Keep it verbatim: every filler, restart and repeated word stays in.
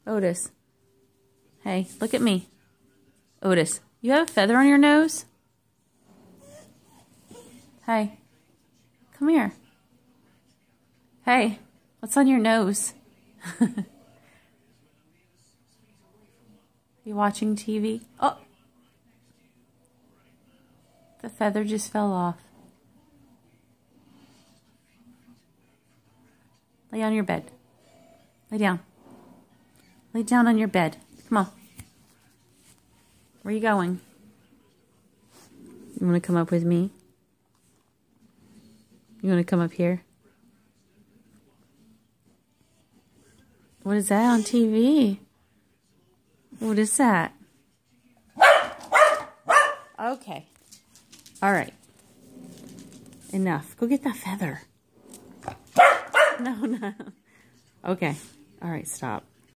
Otis. Hey, look at me. Otis, you have a feather on your nose? Hey, come here. Hey, what's on your nose? You watching T V? Oh! The feather just fell off. Lay on your bed. Lay down. Lay down on your bed. Come on. Where are you going? You want to come up with me? You want to come up here? What is that on T V? What is that? Okay. All right. Enough. Go get that feather. No, no. Okay. All right, stop.